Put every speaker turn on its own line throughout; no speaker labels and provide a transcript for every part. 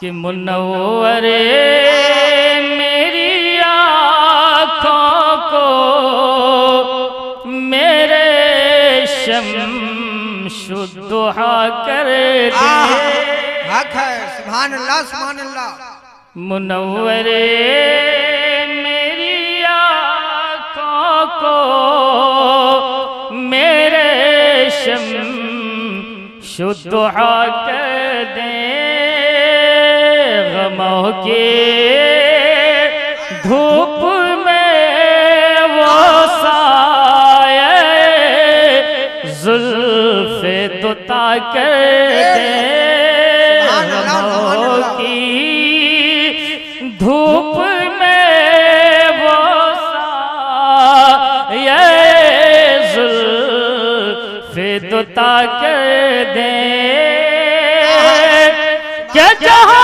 कि मुनव्वरे मेरी आँखों को मेरे शम्सुद्दुहा कर दे।
हक है, सुभान अल्लाह सुभान अल्लाह।
मुनव्वरे मेरी आँखों को मेरे शम्सुद्दुहा कर दे। गमों की धूप में वो साये जुल्फ़े दुता कर दे। गमों की धूप में वो साये जुल्फ़े दुता कर दे। क्या जहाँ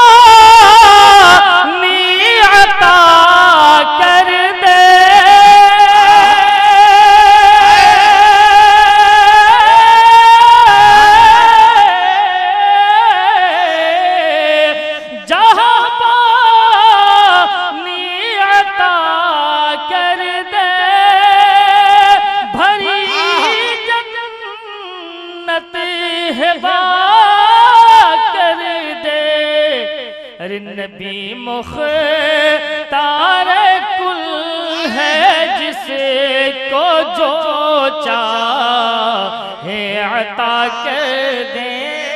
नबी मुख्तार कुल है जिसे को जो चाहे अता कर दे।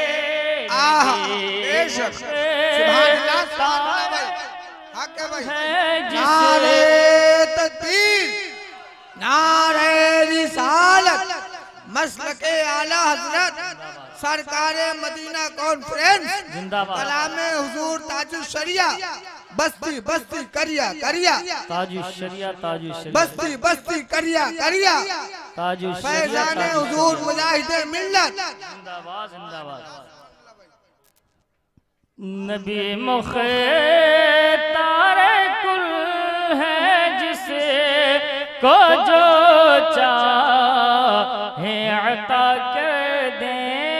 नारे तकबीर, नारे रिसालत, मसलके आला हजरत सरकारे मदीना कॉन्फ्रेंस जिंदाबाद। कलामे हुजूर ताजुश शरिया बस्ती बस्ती करिया करिया
ताजुश शरिया ताजुश शरिया
बस्ती बस्ती करिया करिया
ताजुश शरिया
फैजाने हुजूर मुजाहिदे मिल्लत
जिंदाबाद जिंदाबाद। नबी मुख्तार कुल है जिसे को जो चाहे अता कर दे।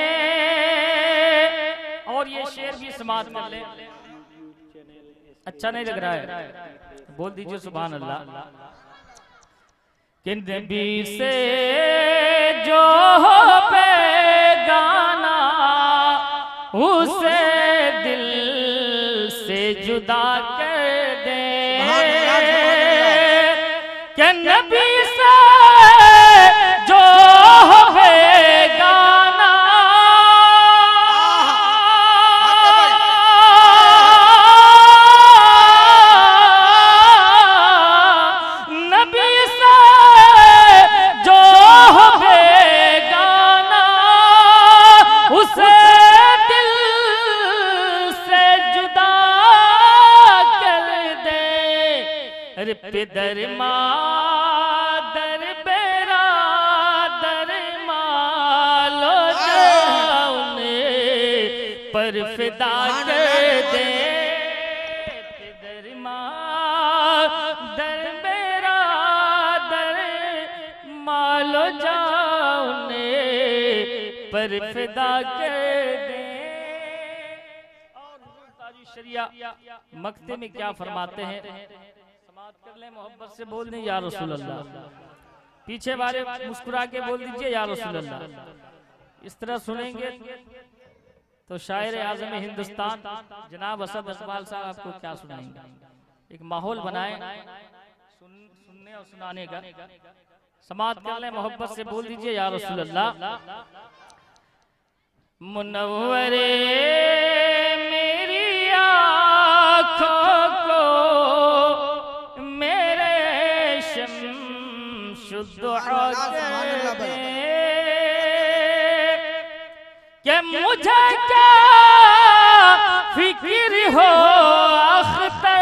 और ये शेर भी समाप्त कर ले। अच्छा नहीं लग रहा है, बोल दीजिए सुभान अल्लाह। कि नबी से जो बेगाना उसे दिल से जुदा कर दे। कि नबी से जो बेगाना नबी से जो बेगाना उसे दिल से जुदा कर दे। अरे पिदर मादर बेरादर मालो जाऊने पर फिदा कर दे। पिदर मादर बेरादर मालो जाऊने पर फिदा कर दे। और ताजुश शरिया मक्ते में क्या फरमाते हैं, समात कर ले, मोहब्बत से बोल दें या रसूल अल्लाह। पीछे वाले मुस्कुरा के बोल दीजिए या रसूल अल्लाह। इस तरह सुनेंगे तो शायर आज़म हिंदुस्तान जनाब असद इकबाल साहब आपको क्या सुनाएंगे। एक माहौल बनाए सुनने और सुनाने का। समात कर ले, मोहब्बत से बोल दीजिए या रसूल अल्लाह। मुनव्वरे मेरी आँखों को मेरे शम्सुद्दुहा कर दे। कि मुझे क्या फिक्र हो अख्तर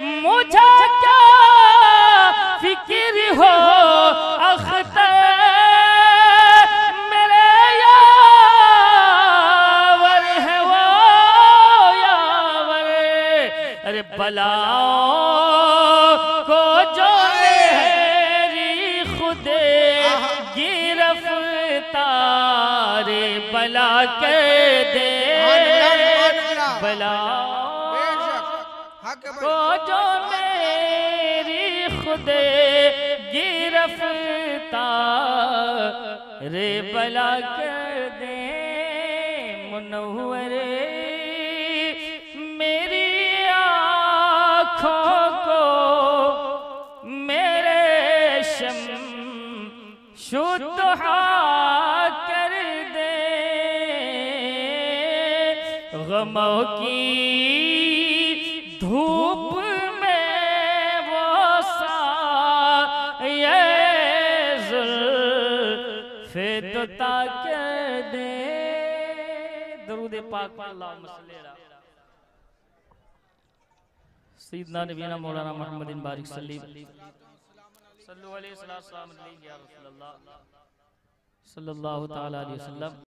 फिक्र हो अख्तर रे बला कर दे बला को जो मेरी खुदे गिरफ्तार रे बला कर दे मुनव्वर मेरी आँखों को मेरे शमशुद्दुहा कर दे गमों की धूप में वो साये जुल्फ़े दुता कर दे। दरूद पाक अल्लाहुम्मा सल्ली अला सय्यिदना नबीना मौलाना मुहम्मदिन बारिक सल्लल्लाहु अलैहि वसल्लम सल्लल्लाहु ताला अलैहि वसल्लम।